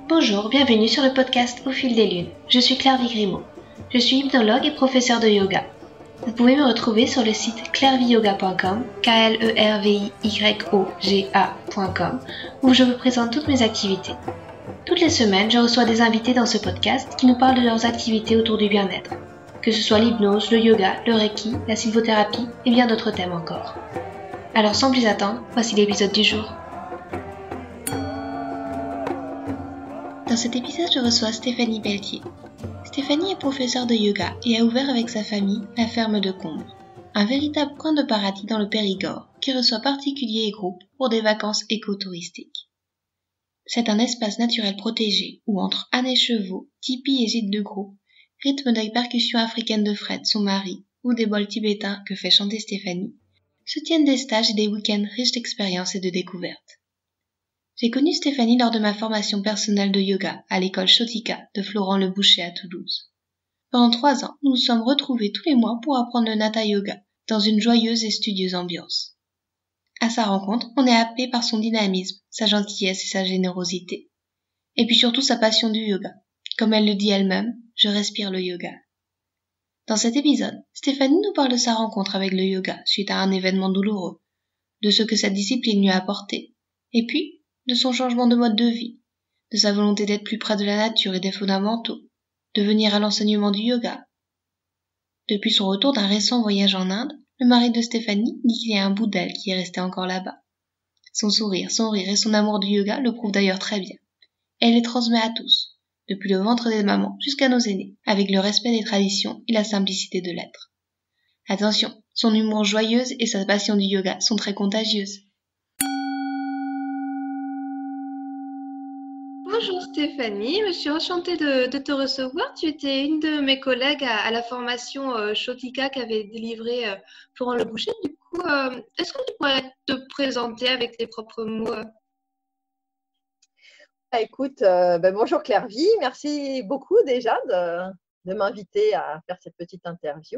Bonjour, bienvenue sur le podcast Au fil des lunes. Je suis Claire Vigrimaud. Je suis hypnologue et professeure de yoga. Vous pouvez me retrouver sur le site clairviyoga.com, KLERVYOGA.com, où je vous présente toutes mes activités. Toutes les semaines, je reçois des invités dans ce podcast qui nous parlent de leurs activités autour du bien-être, que ce soit l'hypnose, le yoga, le reiki, la sylvothérapie et bien d'autres thèmes encore. Alors sans plus attendre, voici l'épisode du jour. Dans cet épisode, je reçois Stéphanie Pelletier. Stéphanie est professeure de yoga et a ouvert avec sa famille la ferme de Combre, un véritable coin de paradis dans le Périgord qui reçoit particuliers et groupes pour des vacances écotouristiques. C'est un espace naturel protégé où entre ânes et chevaux, tipis et gîtes de groupe, rythme des percussions africaines de Fred, son mari, ou des bols tibétains que fait chanter Stéphanie, se tiennent des stages et des week-ends riches d'expériences et de découvertes. J'ai connu Stéphanie lors de ma formation personnelle de yoga à l'école Shotika de Florent Le Boucher à Toulouse. Pendant 3 ans, nous nous sommes retrouvés tous les mois pour apprendre le Hatha Yoga dans une joyeuse et studieuse ambiance. À sa rencontre, on est happé par son dynamisme, sa gentillesse et sa générosité. Et puis surtout sa passion du yoga. Comme elle le dit elle-même, je respire le yoga. Dans cet épisode, Stéphanie nous parle de sa rencontre avec le yoga suite à un événement douloureux, de ce que cette discipline lui a apporté, et puis de son changement de mode de vie, de sa volonté d'être plus près de la nature et des fondamentaux, de venir à l'enseignement du yoga. Depuis son retour d'un récent voyage en Inde, le mari de Stéphanie dit qu'il y a un bout d'elle qui est resté encore là-bas. Son sourire, son rire et son amour du yoga le prouvent d'ailleurs très bien. Elle les transmet à tous, depuis le ventre des mamans jusqu'à nos aînés, avec le respect des traditions et la simplicité de l'être. Attention, son humour joyeuse et sa passion du yoga sont très contagieuses. Bonjour Stéphanie, je suis enchantée de te recevoir. Tu étais une de mes collègues à la formation Shotika qu'avait délivré Florent Le Boucher. Du coup, est-ce que tu pourrais te présenter avec tes propres mots Écoute, bonjour Clairvy, merci beaucoup déjà de m'inviter à faire cette petite interview.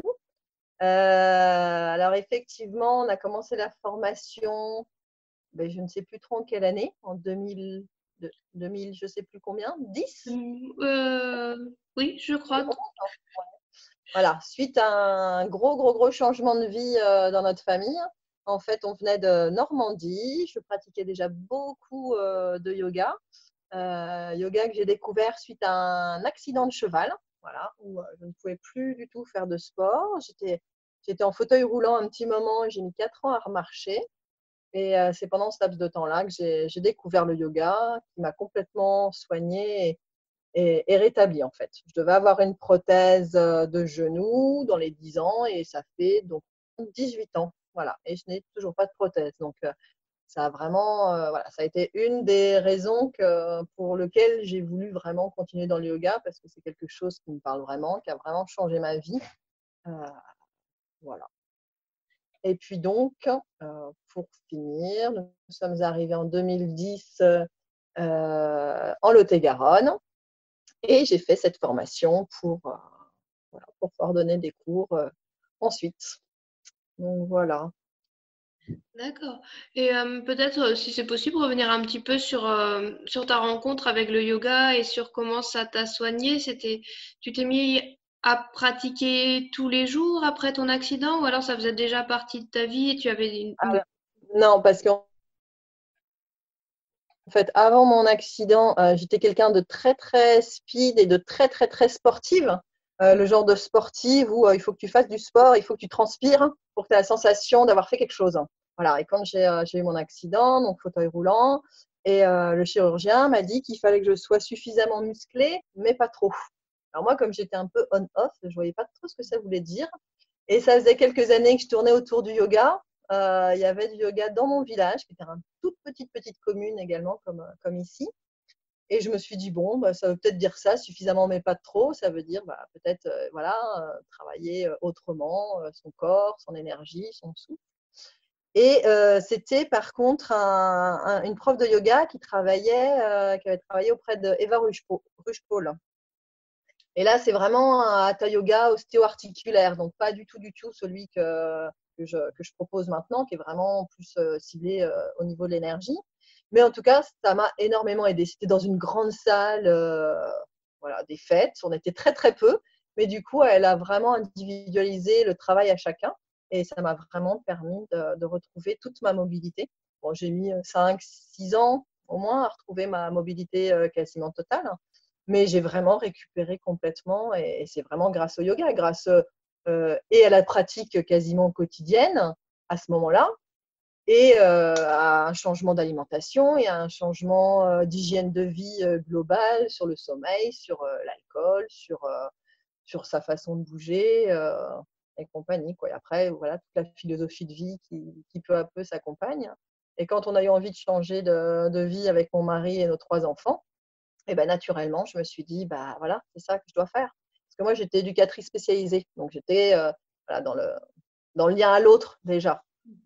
Alors effectivement, on a commencé la formation, je ne sais plus trop en quelle année, en 2000, 2000 je ne sais plus combien, 10? Oui, je crois. Voilà, suite à un gros changement de vie dans notre famille. En fait, on venait de Normandie, je pratiquais déjà beaucoup de yoga. Yoga que j'ai découvert suite à un accident de cheval, voilà, où je ne pouvais plus du tout faire de sport. J'étais en fauteuil roulant un petit moment et j'ai mis 4 ans à remarcher. Et c'est pendant ce laps de temps-là que j'ai découvert le yoga qui m'a complètement soignée et rétablie en fait. Je devais avoir une prothèse de genou dans les 10 ans et ça fait donc 18 ans. Voilà, et je n'ai toujours pas de prothèse. Donc, ça a vraiment, voilà, ça a été une des raisons pour lesquelles j'ai voulu vraiment continuer dans le yoga parce que c'est quelque chose qui me parle vraiment, qui a vraiment changé ma vie. Euh, voilà. Et puis donc, pour finir, nous sommes arrivés en 2010 en Lot-et-Garonne et j'ai fait cette formation voilà, pour pouvoir donner des cours ensuite. Donc voilà. D'accord. Et peut-être, si c'est possible, revenir un petit peu sur ta rencontre avec le yoga et sur comment ça t'a soigné. Tu t'es mis à pratiquer tous les jours après ton accident ou alors ça faisait déjà partie de ta vie et tu avais Non, parce qu'en fait, avant mon accident, j'étais quelqu'un de très speed et de très sportive. Le genre de sportive où il faut que tu fasses du sport, il faut que tu transpires pour que tu aies la sensation d'avoir fait quelque chose. Voilà. Et quand j'ai eu mon accident, donc fauteuil roulant, et le chirurgien m'a dit qu'il fallait que je sois suffisamment musclée, mais pas trop. Alors moi, comme j'étais un peu on-off, je ne voyais pas trop ce que ça voulait dire. Et ça faisait quelques années que je tournais autour du yoga. Il y avait du yoga dans mon village, qui était une toute petite commune également, comme ici. Et je me suis dit, bon, ça veut peut-être dire ça, suffisamment mais pas trop. Ça veut dire peut-être voilà, travailler autrement son corps, son énergie, son souffle. Et c'était par contre une prof de yoga qui avait travaillé auprès d'Eva Rushpol. Et là, c'est vraiment un hatha yoga ostéo-articulaire, donc pas du tout celui que je propose maintenant, qui est vraiment plus ciblé au niveau de l'énergie. Mais en tout cas, ça m'a énormément aidée. C'était dans une grande salle, voilà, des fêtes. On était très, très peu. Mais du coup, elle a vraiment individualisé le travail à chacun. Et ça m'a vraiment permis de retrouver toute ma mobilité. Bon, j'ai mis 5, 6 ans au moins à retrouver ma mobilité quasiment totale. Mais j'ai vraiment récupéré complètement. Et c'est vraiment grâce au yoga, grâce et à la pratique quasiment quotidienne à ce moment-là, et à un changement d'alimentation et à un changement d'hygiène de vie globale sur le sommeil, sur l'alcool, sur sa façon de bouger et compagnie, quoi. Et après, voilà, toute la philosophie de vie qui peu à peu s'accompagne. Et quand on a eu envie de changer de vie avec mon mari et nos 3 enfants, et ben naturellement, je me suis dit, bah voilà, c'est ça que je dois faire. Parce que moi, j'étais éducatrice spécialisée, donc j'étais voilà, dans le lien à l'autre déjà.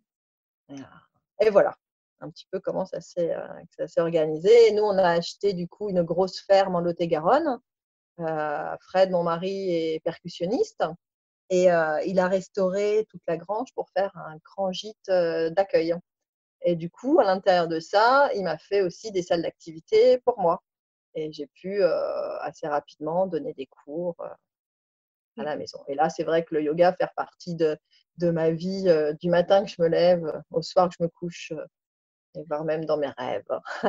Et voilà, un petit peu comment ça s'est organisé. Et nous, on a acheté du coup une grosse ferme en Lot-et-Garonne. Fred, mon mari, est percussionniste et il a restauré toute la grange pour faire un grand gîte d'accueil. Et du coup, à l'intérieur de ça, il m'a fait aussi des salles d'activité pour moi. Et j'ai pu assez rapidement donner des cours à la maison. Et là, c'est vrai que le yoga fait partie de ma vie du matin que je me lève au soir que je me couche et voire même dans mes rêves.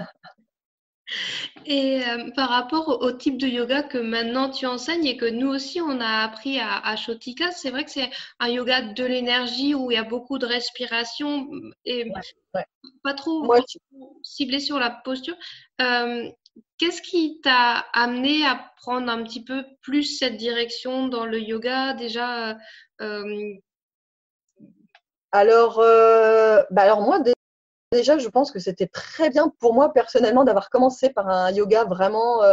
Et par rapport au type de yoga que maintenant tu enseignes et que nous aussi on a appris à Shotika, c'est vrai que c'est un yoga de l'énergie où il y a beaucoup de respiration et Ouais, ouais. pas trop, Moi, pas trop ciblé sur la posture. Euh, Qu'est-ce qui t'a amené à prendre un petit peu plus cette direction dans le yoga déjà alors moi, déjà, je pense que c'était très bien pour moi personnellement d'avoir commencé par un yoga vraiment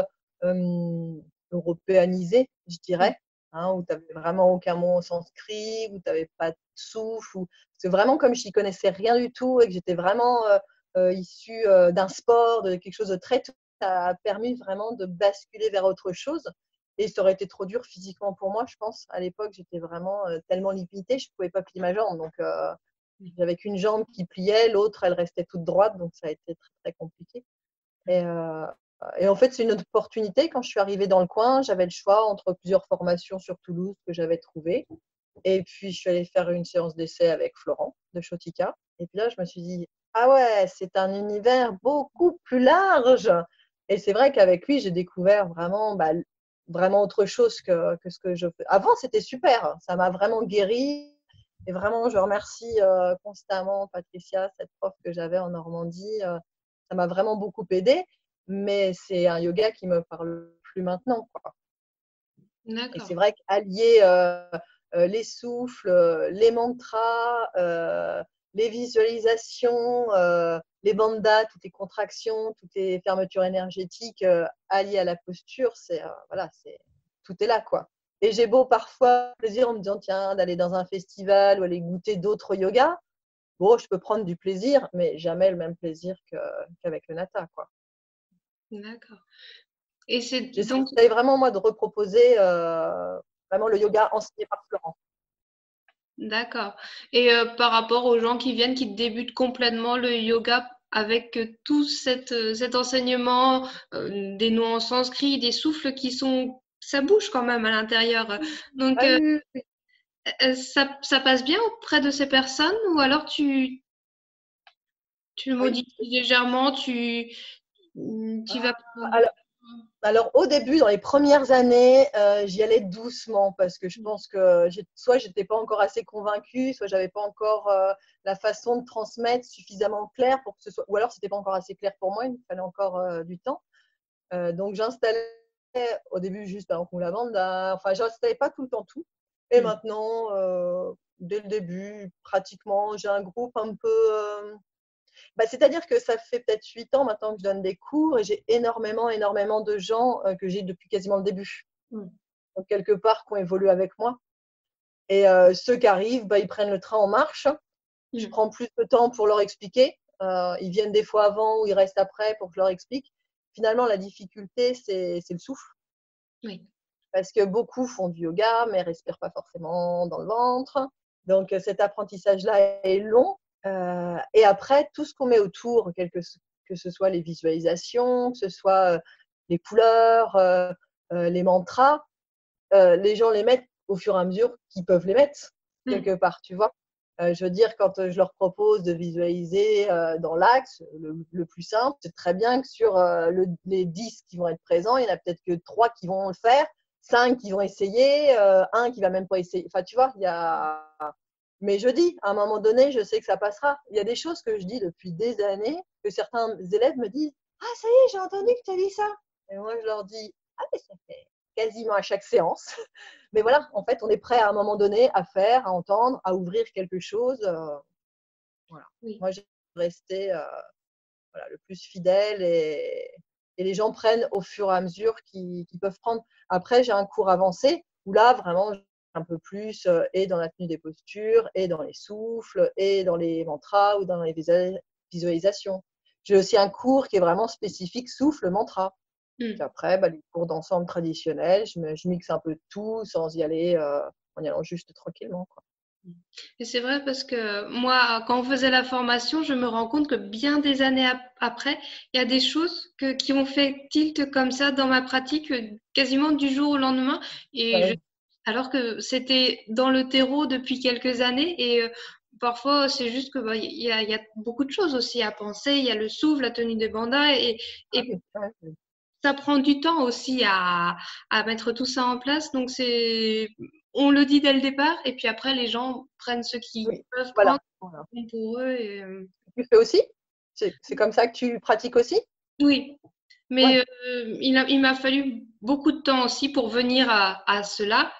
européanisé, je dirais, hein, où tu n'avais vraiment aucun mot en sanskrit, où tu n'avais pas de souffle. C'est vraiment comme je n'y connaissais rien du tout et que j'étais vraiment issue d'un sport, de quelque chose de très tout. Ça a permis vraiment de basculer vers autre chose. Et ça aurait été trop dur physiquement pour moi, je pense. À l'époque, j'étais vraiment tellement limitée, je ne pouvais pas plier ma jambe. Donc, j'avais qu'une jambe qui pliait, l'autre, elle restait toute droite, donc ça a été très, très compliqué. Et, euh, et en fait, c'est une opportunité. Quand je suis arrivée dans le coin, j'avais le choix entre plusieurs formations sur Toulouse que j'avais trouvées. Et puis, je suis allée faire une séance d'essai avec Florent de Shotika. Et puis là, je me suis dit, ah ouais, c'est un univers beaucoup plus large. Et c'est vrai qu'avec lui, j'ai découvert vraiment, vraiment autre chose que ce que je fais. Avant, c'était super. Ça m'a vraiment guéri. Et vraiment, je remercie constamment Patricia, cette prof que j'avais en Normandie. Ça m'a vraiment beaucoup aidé. Mais c'est un yoga qui me parle plus maintenant, quoi. Et d'accord. c'est vrai qu'allier les souffles, les mantras, les visualisations, les bandhas, toutes les contractions, toutes les fermetures énergétiques alliées à la posture, voilà, tout est là, quoi. Et j'ai beau parfois plaisir en me disant, tiens, d'aller dans un festival ou aller goûter d'autres yogas. Bon, je peux prendre du plaisir, mais jamais le même plaisir qu'avec le nata, quoi. D'accord. Et c'est donc J'essaie vraiment, moi, de reproposer vraiment le yoga enseigné par Florent. d'accord. Et par rapport aux gens qui viennent, qui débutent complètement le yoga avec tout cet enseignement, des noms en sanskrit, des souffles qui sont, ça bouge quand même à l'intérieur. Donc Ah oui, oui, ça passe bien auprès de ces personnes ou alors tu le oui. modifies légèrement, tu vas prendre. Alors, alors, au début, dans les premières années, j'y allais doucement parce que je pense que soit j'étais pas encore assez convaincue, soit j'avais pas encore la façon de transmettre suffisamment clair pour que ce soit, ou alors c'était pas encore assez clair pour moi, il me fallait encore du temps. Donc j'installais au début juste un coup lavanda, enfin j'installais pas tout le temps tout. Et maintenant, dès le début, pratiquement, j'ai un groupe un peu c'est-à-dire que ça fait peut-être 8 ans maintenant que je donne des cours et j'ai énormément, énormément de gens que j'ai depuis quasiment le début. Donc, quelque part, qui ont évolué avec moi. Et ceux qui arrivent, ils prennent le train en marche. Je prends plus de temps pour leur expliquer. Ils viennent des fois avant ou ils restent après pour que je leur explique. Finalement, la difficulté, c'est le souffle. Oui. Parce que beaucoup font du yoga, mais ne respirent pas forcément dans le ventre. Donc, cet apprentissage-là est long. Et après, tout ce qu'on met autour, que ce soit les visualisations, que ce soit les couleurs, les mantras, les gens les mettent au fur et à mesure qu'ils peuvent les mettre, quelque part, tu vois. Je veux dire, quand je leur propose de visualiser dans l'axe, le plus simple, c'est très bien que sur les 10 qui vont être présents, il n'y en a peut-être que 3 qui vont le faire, 5 qui vont essayer, un qui va même pas essayer. Enfin, tu vois, il y a… Mais je dis, à un moment donné, je sais que ça passera. Il y a des choses que je dis depuis des années, que certains élèves me disent « Ah, ça y est, j'ai entendu que tu as dit ça !» Et moi, je leur dis « Ah, mais ça fait quasiment à chaque séance. » Mais voilà, en fait, on est prêt à un moment donné à faire, à entendre, à ouvrir quelque chose. Voilà. Oui. Moi, j'ai resté voilà, le plus fidèle et les gens prennent au fur et à mesure qu'ils peuvent prendre. Après, j'ai un cours avancé où là, vraiment, un peu plus et dans la tenue des postures, et dans les souffles, et dans les mantras ou dans les visualisations. J'ai aussi un cours qui est vraiment spécifique souffle mantra. Puis après, les cours d'ensemble traditionnels, je mixe un peu de tout sans y aller, en y allant juste tranquillement, quoi. Et c'est vrai parce que moi, quand on faisait la formation, je me rends compte que bien des années après, il y a des choses qui ont fait tilt comme ça dans ma pratique quasiment du jour au lendemain. Ouais, Alors que c'était dans le terreau depuis quelques années et parfois c'est juste que il y a beaucoup de choses aussi à penser. Il y a le souffle, la tenue des bandas et ouais, ouais. ça prend du temps aussi à mettre tout ça en place. Donc on le dit dès le départ et puis après les gens prennent ce qu'ils Oui, peuvent prendre voilà. Voilà. pour eux. Tu fais aussi? C'est comme ça que tu pratiques aussi? Oui, mais Ouais, il m'a fallu beaucoup de temps aussi pour venir à cela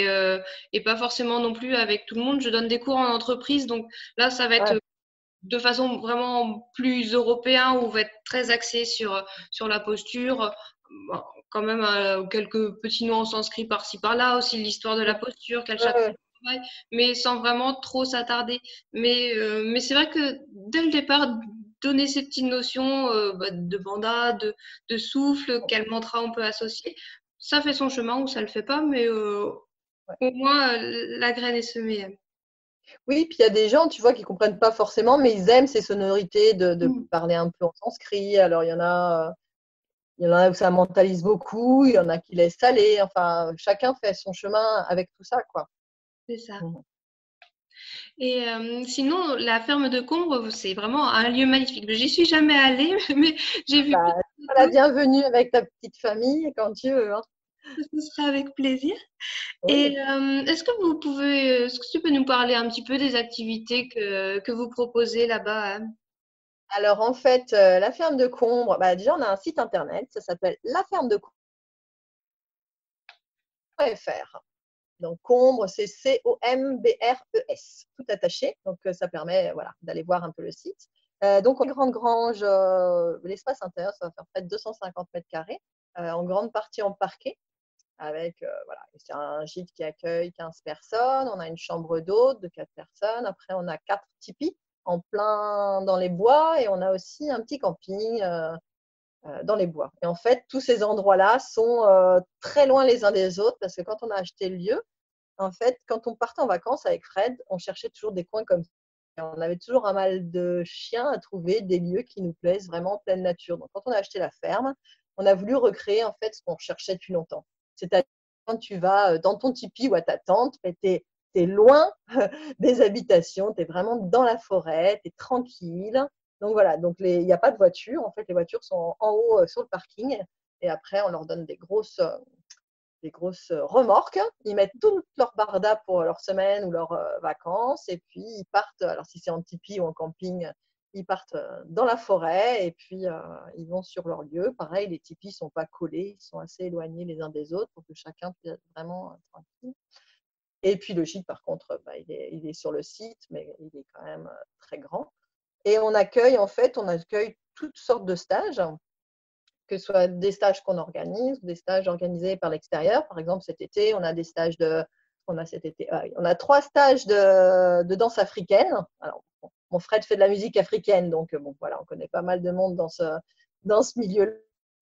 et pas forcément non plus avec tout le monde. Je donne des cours en entreprise, donc là, ça va ouais, être de façon vraiment plus européen où on va être très axé sur la posture. Bon, quand même quelques petits noms en sanskrit par-ci par-là, aussi l'histoire de la ouais, posture, quel chakra ouais, on travaille, mais sans vraiment trop s'attarder. Mais c'est vrai que dès le départ, donner ces petites notions de banda, de souffle, quel mantra on peut associer, ça fait son chemin ou ça le fait pas, mais ouais. au moins la graine est semée. Oui, puis il y a des gens, tu vois, qui comprennent pas forcément, mais ils aiment ces sonorités de Mm. parler un peu en sanskrit. Alors, il y en a où ça mentalise beaucoup, il y en a qui laissent aller. Enfin, chacun fait son chemin avec tout ça, quoi. C'est ça. Mhm. Et sinon, la ferme de Combre, c'est vraiment un lieu magnifique. J'y suis jamais allée, mais j'ai vu Bah, plein de la photos, bienvenue avec ta petite famille quand tu veux, hein. ce sera avec plaisir. Oui. Et est-ce que tu peux nous parler un petit peu des activités que vous proposez là-bas, hein? Alors, en fait, la ferme de Combre, déjà, on a un site internet, ça s'appelle lafermedecombre.fr. Donc, Combre, c'est Combres, tout attaché. Donc, ça permet voilà, d'aller voir un peu le site. Donc, en grande grange, l'espace intérieur, ça va faire près de 250 mètres carrés, en grande partie en parquet, avec, voilà, c'est un gîte qui accueille 15 personnes. On a une chambre d'hôte de 4 personnes. Après, on a 4 tipis en plein dans les bois et on a aussi un petit camping dans les bois. Et en fait, tous ces endroits-là sont très loin les uns des autres parce que quand on a acheté le lieu, en fait, quand on partait en vacances avec Fred, on cherchait toujours des coins comme ça. Et on avait toujours un mal de chien à trouver des lieux qui nous plaisent vraiment en pleine nature. Donc, quand on a acheté la ferme, on a voulu recréer en fait ce qu'on cherchait depuis longtemps. C'est-à-dire quand tu vas dans ton tipi ou à ta tente, tu es loin des habitations, tu es vraiment dans la forêt, tu es tranquille. Donc voilà, donc il n'y a pas de voiture. En fait, les voitures sont en haut sur le parking. Et après, on leur donne des grosses remorques. Ils mettent toute leur barda pour leur semaine ou leurs vacances. Et puis, ils partent, alors si c'est en tipi ou en camping, ils partent dans la forêt et puis ils vont sur leur lieu. Pareil, les tipis ne sont pas collés, ils sont assez éloignés les uns des autres pour que chacun puisse être vraiment tranquille. Et puis le gîte, par contre, il est sur le site, mais il est quand même très grand. Et on accueille toutes sortes de stages, que ce soit des stages qu'on organise, des stages organisés par l'extérieur. Par exemple, cet été, on a des stages on a 3 stages de danse africaine. Alors, bon, mon Fred fait de la musique africaine, donc bon, voilà, on connaît pas mal de monde dans ce milieu-là.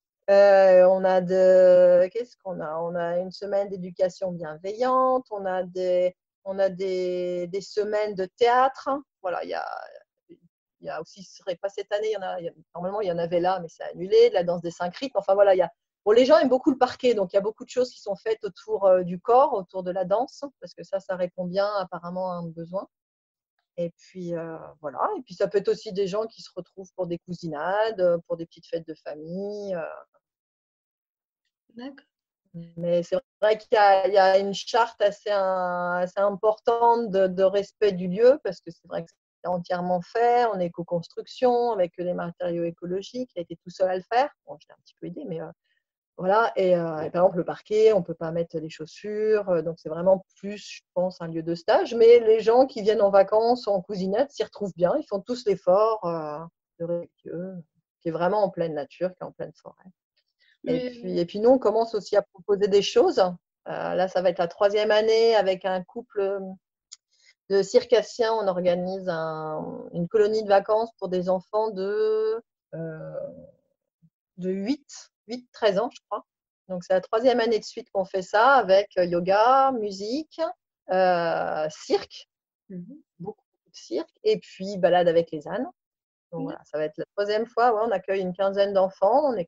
Qu'est-ce qu'on a? On a une semaine d'éducation bienveillante, on a des semaines de théâtre. Voilà, il y a aussi, ce serait pas cette année, normalement il y en avait là, mais c'est annulé, de la danse des 5 rythmes. Enfin voilà, bon, les gens aiment beaucoup le parquet, donc il y a beaucoup de choses qui sont faites autour du corps, autour de la danse, parce que ça répond bien apparemment à un besoin. Et puis voilà, et puis ça peut être aussi des gens qui se retrouvent pour des cousinades, pour des petites fêtes de famille. D'accord. Mais c'est vrai qu'il y a une charte assez importante de respect du lieu, parce que c'est vrai que c'est entièrement fait en éco-construction, avec les matériaux écologiques. Il a été tout seul à le faire. Bon, je l'ai un petit peu aidé, mais voilà. Et par exemple, le parquet, on ne peut pas mettre les chaussures. Donc, c'est vraiment plus, je pense, un lieu de stage. Mais les gens qui viennent en vacances ou en cousinette s'y retrouvent bien. Ils font tous l'effort de respectueux, qui est vraiment en pleine nature, qui est en pleine forêt. Mais Et puis nous, on commence aussi à proposer des choses. Là, ça va être la 3e année avec un couple de circassiens. On organise une colonie de vacances pour des enfants euh, de 13 ans, je crois. Donc, c'est la 3e année de suite qu'on fait ça avec yoga, musique, cirque, beaucoup de cirque, et puis balade avec les ânes. Donc, voilà, ça va être la 3e fois. Ouais, on accueille une quinzaine d'enfants. On est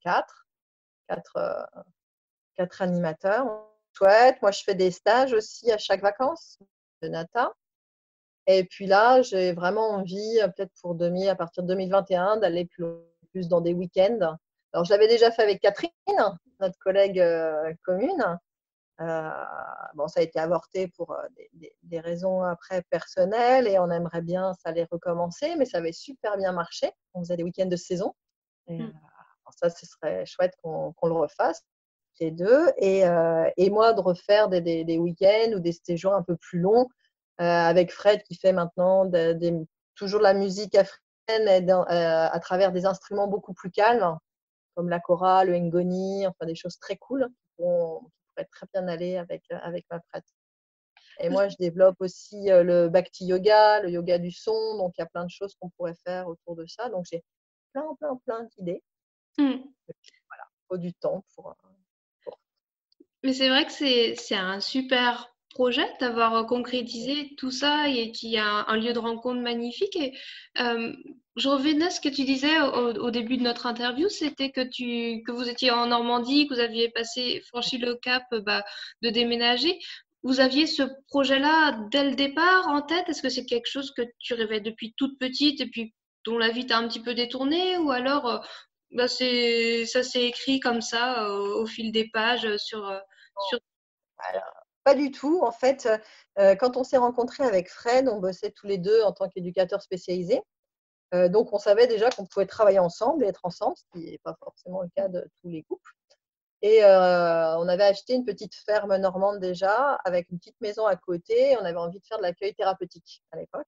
quatre animateurs. Chouette. Moi, je fais des stages aussi à chaque vacances de Nata. Et puis là, j'ai vraiment envie, peut-être à partir de 2021, d'aller plus dans des week-ends. Alors, je l'avais déjà fait avec Catherine, notre collègue commune. Bon, ça a été avorté pour des raisons après personnelles, et on aimerait bien ça allait recommencer, mais ça avait super bien marché. On faisait des week-ends de saison. Et, ça, ce serait chouette qu'on le refasse les deux. Et moi, de refaire des week-ends ou des séjours un peu plus longs avec Fred qui fait maintenant toujours de la musique africaine à travers des instruments beaucoup plus calmes, comme la kora, le ngoni, enfin des choses très cool qui pourraient très bien aller avec ma pratique. Et moi, je développe aussi le bhakti yoga, le yoga du son. Donc, il y a plein de choses qu'on pourrait faire autour de ça. Donc, j'ai plein d'idées. Hmm. Voilà, il faut du temps pour... Mais c'est vrai que c'est un super projet d'avoir concrétisé tout ça et qu'il y a un lieu de rencontre magnifique. Et euh, je revenais à ce que tu disais au début de notre interview, c'était que vous étiez en Normandie, que vous aviez franchi le cap de déménager. Vous aviez ce projet-là dès le départ en tête? Est-ce que c'est quelque chose que tu rêvais depuis toute petite et puis dont la vie t'a un petit peu détourné, ou alors ça s'est écrit comme ça au fil des pages sur... Alors, pas du tout. En fait, quand on s'est rencontrés avec Fred, on bossait tous les deux en tant qu'éducateurs spécialisés. Donc, on savait déjà qu'on pouvait travailler ensemble et être ensemble, ce qui n'est pas forcément le cas de tous les couples. Et on avait acheté une petite ferme normande déjà, avec une petite maison à côté. On avait envie de faire de l'accueil thérapeutique à l'époque.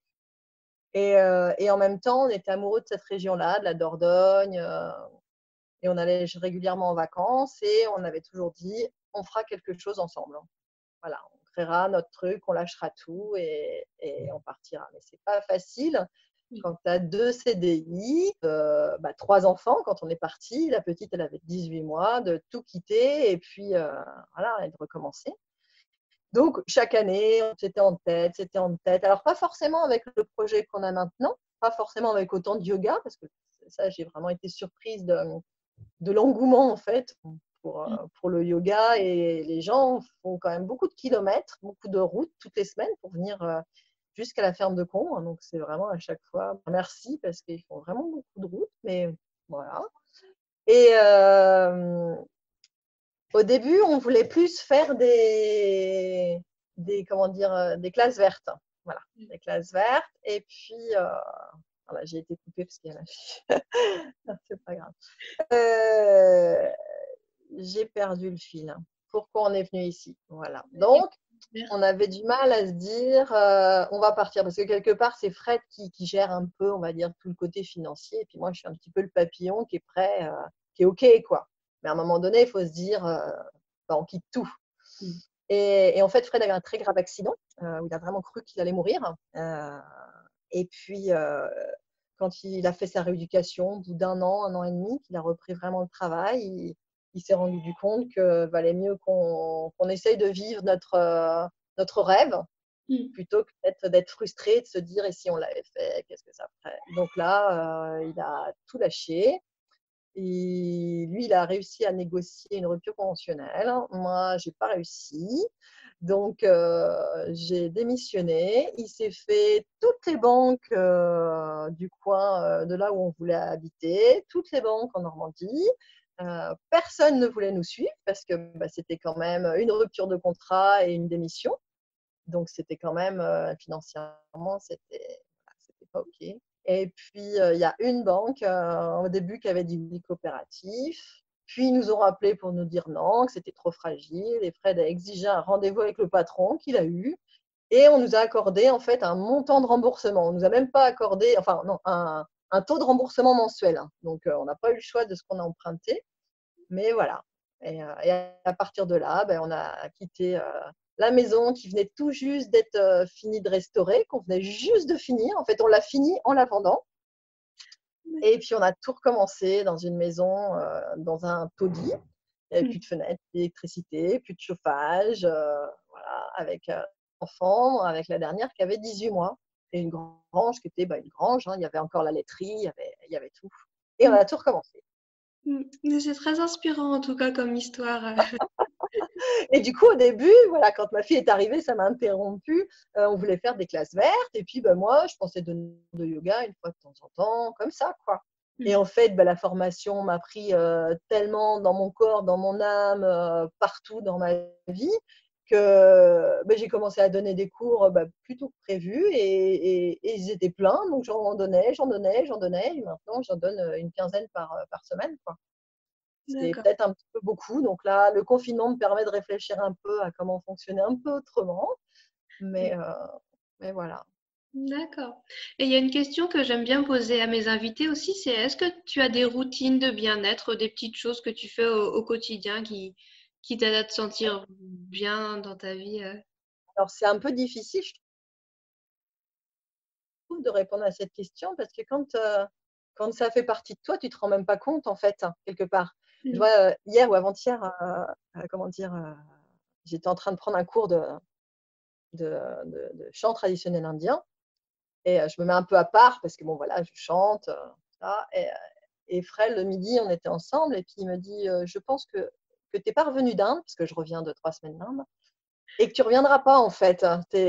Et en même temps, on était amoureux de cette région-là, de la Dordogne. Et on allait régulièrement en vacances, et on avait toujours dit, on fera quelque chose ensemble. Voilà, on créera notre truc, on lâchera tout et on partira. Mais c'est pas facile quand tu as 2 CDI, 3 enfants. Quand on est parti, la petite, elle avait 18 mois, de tout quitter et puis voilà, et de recommencer. Donc, chaque année, c'était en tête, c'était en tête. Alors, pas forcément avec le projet qu'on a maintenant, pas forcément avec autant de yoga, parce que ça, j'ai vraiment été surprise de l'engouement en fait pour le yoga, et les gens font quand même beaucoup de kilomètres, beaucoup de routes toutes les semaines pour venir jusqu'à la ferme de Combe. Donc c'est vraiment à chaque fois merci, parce qu'ils font vraiment beaucoup de routes, mais voilà. Et au début, on voulait plus faire comment dire, des classes vertes. Voilà, des classes vertes. Et puis, voilà, j'ai été coupée parce qu'il y a ma fille. C'est pas grave. Euh, j'ai perdu le fil. Pourquoi on est venu ici? Voilà. Donc, on avait du mal à se dire, on va partir, parce que quelque part, c'est Fred qui gère un peu, on va dire, tout le côté financier. Et puis moi, je suis un petit peu le papillon qui est prêt, qui est OK, quoi. Mais à un moment donné, il faut se dire, on quitte tout. Et en fait, Fred a eu un très grave accident où il a vraiment cru qu'il allait mourir. Et puis, quand il a fait sa rééducation, au bout un an et demi, qu'il a repris vraiment le travail, il s'est rendu compte que valait mieux qu'on essaye de vivre notre rêve, Mm. plutôt que d'être frustré, de se dire: «Et si on l'avait fait, qu'est-ce que ça ferait?» Donc là, il a tout lâché. Et lui, il a réussi à négocier une rupture conventionnelle. Moi, j'ai pas réussi. Donc, j'ai démissionné. Il s'est fait toutes les banques du coin, de là où on voulait habiter, toutes les banques en Normandie. Personne ne voulait nous suivre parce que bah, c'était quand même une rupture de contrat et une démission. Donc, c'était quand même financièrement, c'était pas OK. Et puis, il y a une banque au début qui avait dit oui coopératif. Puis, ils nous ont rappelé pour nous dire non, que c'était trop fragile. Et Fred a exigé un rendez-vous avec le patron qu'il a eu. Et on nous a accordé en fait un montant de remboursement. On nous a même pas accordé, enfin non, un taux de remboursement mensuel, hein. Donc, on n'a pas eu le choix de ce qu'on a emprunté. Mais voilà. Et à partir de là, ben, on a quitté la maison qui venait tout juste d'être finie de restaurer, qu'on venait juste de finir. En fait, on l'a fini en la vendant. Et puis, on a tout recommencé dans une maison, dans un taudis. Il n'y avait plus de fenêtres, plus d'électricité, plus de chauffage, voilà, avec enfants, avec la dernière qui avait 18 mois. Et une grange qui était bah, une grange, hein. Il y avait encore la laiterie, il y avait tout. Et on Mm. a tout recommencé. Mais c'est très inspirant en tout cas comme histoire. Et du coup, au début, voilà, quand ma fille est arrivée, ça m'a interrompue. On voulait faire des classes vertes. Et puis, ben, moi, je pensais donner de yoga une fois de temps en temps, comme ça, quoi. Et Mm. en fait, ben, la formation m'a pris tellement dans mon corps, dans mon âme, partout dans ma vie, que ben, j'ai commencé à donner des cours ben, plus tôt que prévu. Et ils étaient pleins. Donc, j'en donnais, j'en donnais, j'en donnais. Et maintenant, j'en donne une quinzaine par semaine, quoi. C'est D'accord. peut-être un petit peu beaucoup. Donc là, le confinement me permet de réfléchir un peu à comment fonctionner un peu autrement. Mais, euh, mais voilà. D'accord. Et il y a une question que j'aime bien poser à mes invités aussi, c'est est-ce que tu as des routines de bien-être, des petites choses que tu fais au quotidien qui t'aident à te sentir bien dans ta vie? Alors, c'est un peu difficile, je trouve, de répondre à cette question parce que quand ça fait partie de toi, tu ne te rends même pas compte, en fait, hein, quelque part. Je Mm. vois, hier ou avant-hier, comment dire, j'étais en train de prendre un cours de chant traditionnel indien. Et je me mets un peu à part parce que bon, voilà, je chante, ça. Et Frel, le midi, on était ensemble et puis il me dit je pense que tu n'es pas revenu d'Inde, parce que je reviens de 3 semaines d'Inde, et que tu ne reviendras pas en fait.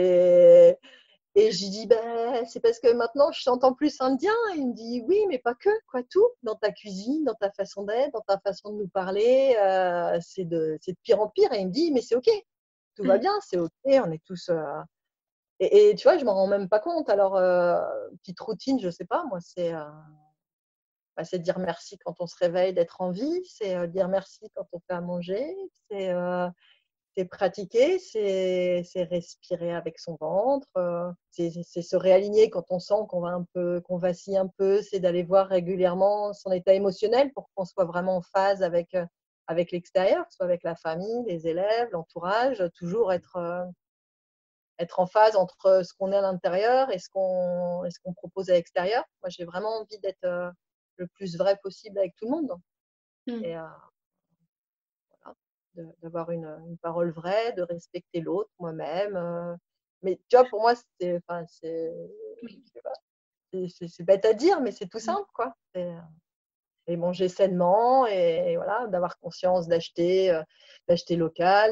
Et j'ai dit ben, c'est parce que maintenant je chante en plus indien. Et il me dit oui, mais pas que, quoi, tout. Dans ta cuisine, dans ta façon d'être, dans ta façon de nous parler, c'est de pire en pire. Et il me dit mais c'est OK, tout va Mm. bien, c'est OK, on est tous. Et tu vois, je m'en rends même pas compte. Alors, petite routine, je sais pas, moi, c'est dire merci quand on se réveille d'être en vie, c'est dire merci quand on fait à manger, c'est c'est pratiquer, c'est respirer avec son ventre, c'est se réaligner quand on sent qu'on va un peu, qu'on vacille un peu, c'est d'aller voir régulièrement son état émotionnel pour qu'on soit vraiment en phase avec l'extérieur, que ce soit avec la famille, les élèves, l'entourage, toujours être en phase entre ce qu'on est à l'intérieur et ce qu'on propose à l'extérieur. Moi, j'ai vraiment envie d'être le plus vrai possible avec tout le monde. Mm. Et voilà, d'avoir une parole vraie, de respecter l'autre, moi-même. Mais tu vois, pour moi, enfin, Oui. je sais pas, c'est bête à dire, mais c'est tout Mm. simple, quoi. Et manger sainement et voilà, d'avoir conscience d'acheter local,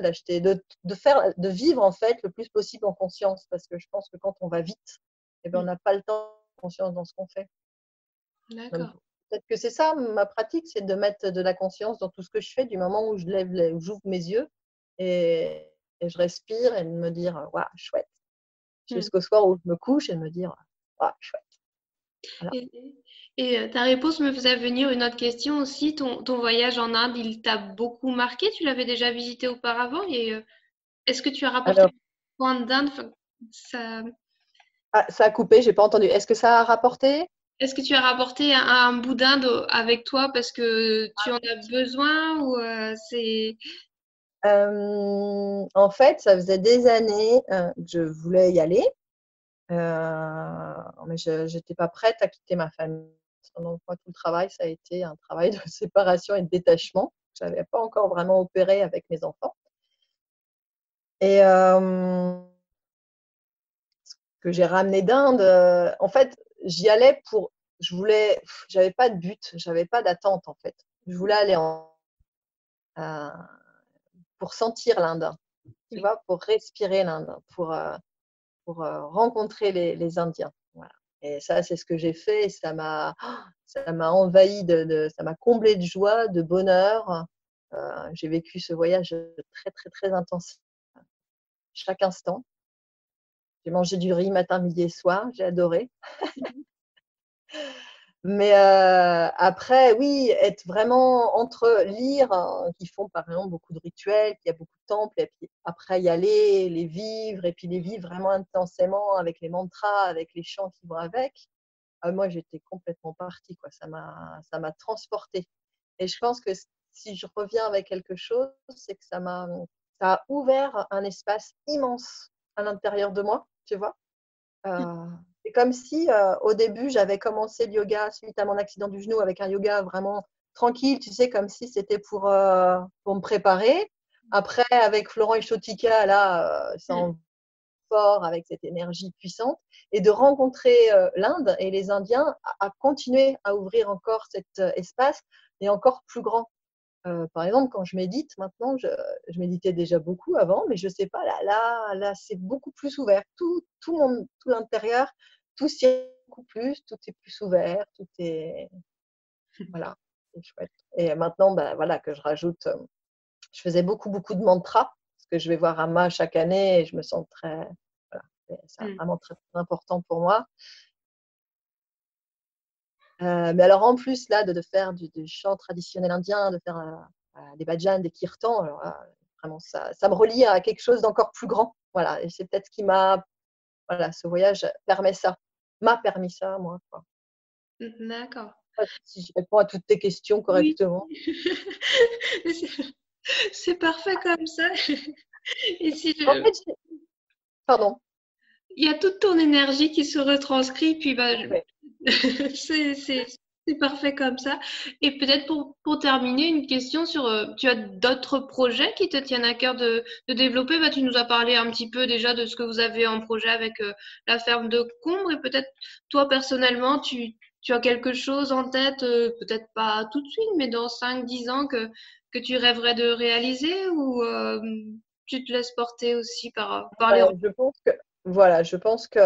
de vivre en fait le plus possible en conscience, parce que je pense que quand on va vite, eh ben, on Mm. n'a pas le temps de conscience dans ce qu'on fait. Donc, D'accord. peut-être que c'est ça ma pratique, c'est de mettre de la conscience dans tout ce que je fais du moment où où j'ouvre mes yeux et je respire et de me dire waouh, chouette, Mm. jusqu'au soir où je me couche et de me dire waouh, chouette. Voilà. Et, ta réponse me faisait venir une autre question aussi. Ton voyage en Inde, il t'a beaucoup marqué? Tu l'avais déjà visité auparavant? Et est-ce que tu as rapporté Alors, des points d'Inde? Enfin, ça... ça a coupé, j'ai pas entendu. Est-ce que ça a rapporté? Est-ce que tu as rapporté un bout d'Inde avec toi parce que tu en as besoin ou c'est... En fait, ça faisait des années que je voulais y aller, mais je n'étais pas prête à quitter ma famille. Donc, moi, tout le travail, ça a été un travail de séparation et de détachement. Je n'avais pas encore vraiment opéré avec mes enfants. Et que j'ai ramené d'Inde. En fait, j'y allais j'avais pas de but, j'avais pas d'attente en fait. Je voulais aller euh, pour sentir l'Inde, tu Oui. vois, pour respirer l'Inde, pour rencontrer les Indiens. Voilà. Et ça, c'est ce que j'ai fait. Et ça m'a envahi ça m'a comblé de joie, de bonheur. J'ai vécu ce voyage très, très, très intensif, chaque instant. J'ai mangé du riz matin, midi et soir. J'ai adoré. Mais après, oui, être vraiment entre lire, qui font par exemple beaucoup de rituels, qu'il y a beaucoup de temples, et puis après y aller, les vivre, et puis les vivre vraiment intensément avec les mantras, avec les chants qui vont avec. Moi, j'étais complètement partie, quoi. Ça m'a transportée. Et je pense que si je reviens avec quelque chose, c'est que ça a ouvert un espace immense à l'intérieur de moi, tu vois. C'est comme si au début, j'avais commencé le yoga suite à mon accident du genou avec un yoga vraiment tranquille, tu sais, comme si c'était pour me préparer. Après, avec Florent Ichotika, là, c'est en fort avec cette énergie puissante. Et de rencontrer l'Inde et les Indiens à continuer à ouvrir encore cet espace et encore plus grand. Par exemple, quand je médite maintenant, je méditais déjà beaucoup avant, mais je sais pas, là, c'est beaucoup plus ouvert. Tout l'intérieur, tout s'y beaucoup plus, tout est plus ouvert, tout est, voilà, c'est chouette. Et maintenant, ben, voilà, que je rajoute, je faisais beaucoup, beaucoup de mantras, parce que je vais voir Amma chaque année et je me sens très, voilà, c'est Mm. vraiment très, très important pour moi. Mais alors en plus là de faire du chant traditionnel indien, de faire des bhajans, des kirtans, alors là, vraiment ça me relie à quelque chose d'encore plus grand. Voilà, et c'est peut-être ce qui voilà, ce voyage m'a permis ça, moi, quoi. D'accord. Je sais pas si je réponds à toutes tes questions Oui. correctement. Mais c'est parfait comme ça. Et si En fait, pardon. il y a toute ton énergie qui se retranscrit, puis bah, Ouais. c'est, c'est, c'est parfait comme ça. Et peut-être pour terminer, une question sur, tu as d'autres projets qui te tiennent à cœur de développer? Bah, tu nous as parlé un petit peu déjà de ce que vous avez en projet avec la ferme de Combre, et peut-être toi personnellement, tu as quelque chose en tête, peut-être pas tout de suite, mais dans 5 10 ans que tu rêverais de réaliser, ou tu te laisses porter aussi par les... Je pense que voilà, je pense que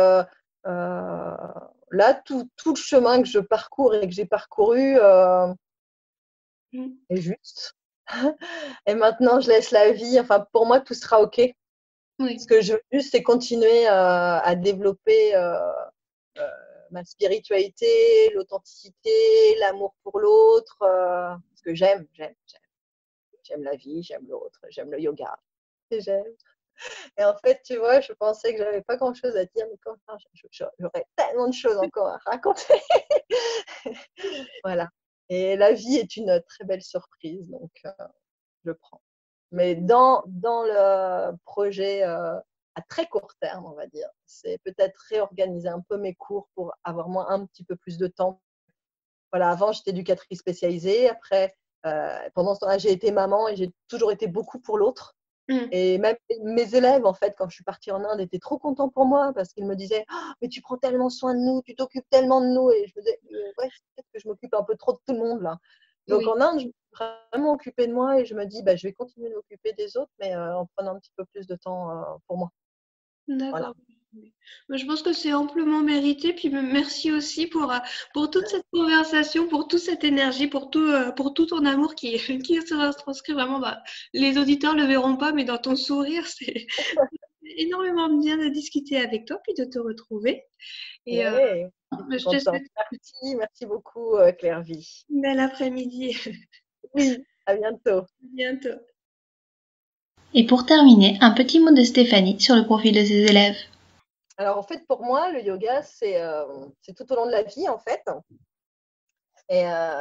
là, tout le chemin que je parcours et que j'ai parcouru Mm. est juste. Et maintenant, je laisse la vie. Enfin, pour moi, tout sera OK. Ce Oui, que je veux juste, c'est continuer à développer euh, ma spiritualité, l'authenticité, l'amour pour l'autre. Parce que j'aime la vie, j'aime l'autre, j'aime le yoga. Et j'aime. Et en fait, tu vois, je pensais que j'avais pas grand-chose à dire, mais quand j'aurais tellement de choses encore à raconter. Voilà. Et la vie est une très belle surprise, donc je prends. Mais dans le projet à très court terme, on va dire, c'est peut-être réorganiser un peu mes cours pour avoir moins un petit peu plus de temps. Voilà, avant, j'étais éducatrice spécialisée. Après, pendant ce temps-là, j'ai été maman et j'ai toujours été beaucoup pour l'autre. mm, Et même mes élèves, en fait, quand je suis partie en Inde, étaient trop contents pour moi parce qu'ils me disaient «Ah, mais tu prends tellement soin de nous, tu t'occupes tellement de nous». Et je me disais ouais, c'est peut-être que je m'occupe un peu trop de tout le monde là. Donc oui, en Inde, je me suis vraiment occupée de moi et je me dis bah, je vais continuer de m'occuper des autres, mais en prenant un petit peu plus de temps pour moi. d'accord. Voilà. Oui. Mais je pense que c'est amplement mérité. Puis merci aussi pour toute cette conversation, pour toute cette énergie, pour tout ton amour qui se retranscrit vraiment. Bah, les auditeurs le verront pas, mais dans ton sourire, c'est énormément bien de discuter avec toi, puis de te retrouver. Et Ouais, je suis je te contente. souhaite Merci beaucoup, Claire Vie. un bel après-midi. Oui, à bientôt. À bientôt. Et pour terminer, un petit mot de Stéphanie sur le profil de ses élèves. Alors en fait, pour moi, le yoga, c'est tout au long de la vie en fait. Et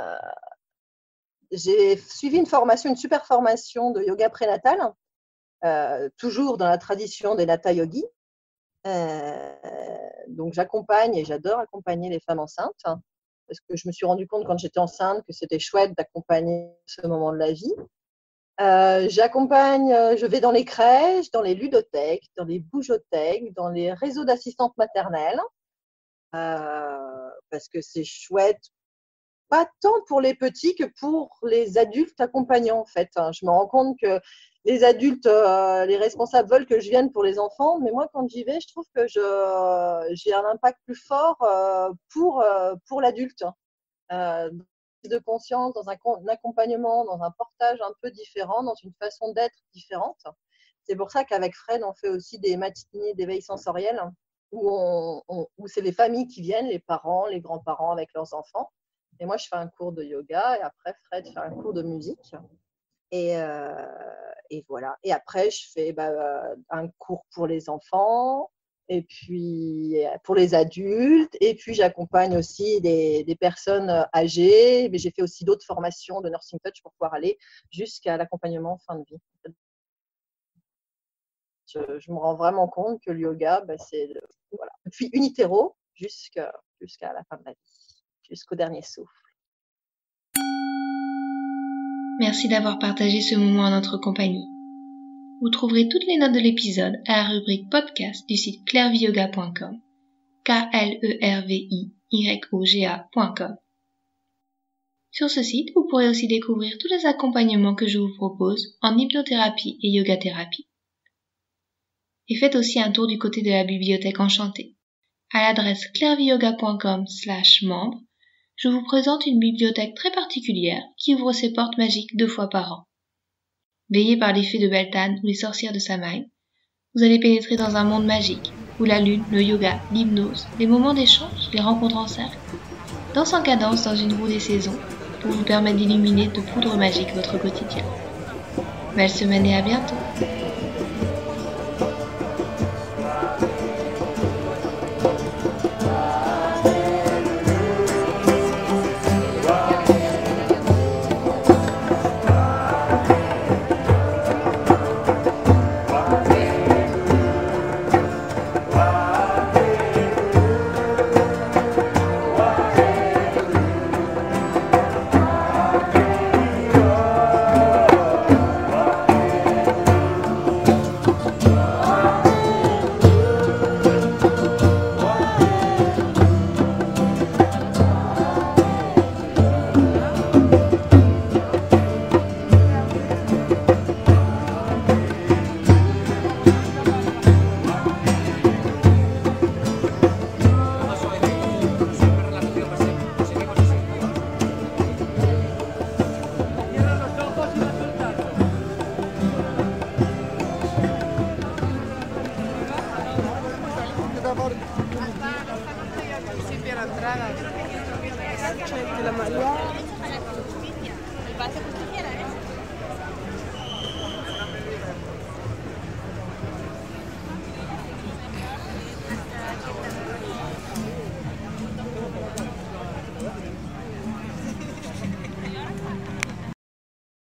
j'ai suivi une super formation de yoga prénatal, toujours dans la tradition des Hatha Yogis. Donc j'accompagne et j'adore accompagner les femmes enceintes, hein, parce que je me suis rendu compte quand j'étais enceinte que c'était chouette d'accompagner ce moment de la vie. J'accompagne, je vais dans les crèches, dans les ludothèques, dans les bougeothèques, dans les réseaux d'assistantes maternelles, parce que c'est chouette, pas tant pour les petits que pour les adultes accompagnants, en fait. Je me rends compte que les adultes, les responsables veulent que je vienne pour les enfants, mais moi, quand j'y vais, je trouve que j'ai un impact plus fort pour l'adulte. De conscience, dans un accompagnement, dans un portage un peu différent, dans une façon d'être différente. C'est pour ça qu'avec Fred, on fait aussi des matinées d'éveil sensoriel où c'est les familles qui viennent, les parents, les grands-parents avec leurs enfants. Et moi, je fais un cours de yoga et après, Fred fait un cours de musique. Et voilà. Et après, je fais un cours pour les enfants et puis pour les adultes. Et puis, j'accompagne aussi des personnes âgées. Mais j'ai fait aussi d'autres formations de Nursing Touch pour pouvoir aller jusqu'à l'accompagnement fin de vie. Je me rends vraiment compte que le yoga, c'est voilà, depuis in utero jusqu'à la fin de la vie, jusqu'au dernier souffle. Merci d'avoir partagé ce moment en notre compagnie. Vous trouverez toutes les notes de l'épisode à la rubrique podcast du site clairviyoga.com, KLERVIYOGA.com. Sur ce site, vous pourrez aussi découvrir tous les accompagnements que je vous propose en hypnothérapie et yoga-thérapie. Et faites aussi un tour du côté de la bibliothèque enchantée. À l'adresse clairviyoga.com/membre, je vous présente une bibliothèque très particulière qui ouvre ses portes magiques 2 fois par an. Veillés par les fées de Beltane ou les sorcières de Samhain, vous allez pénétrer dans un monde magique où la lune, le yoga, l'hypnose, les moments d'échange, les rencontres en cercle, dansent en cadence dans une roue des saisons pour vous permettre d'illuminer de poudre magique votre quotidien. Belle semaine et à bientôt!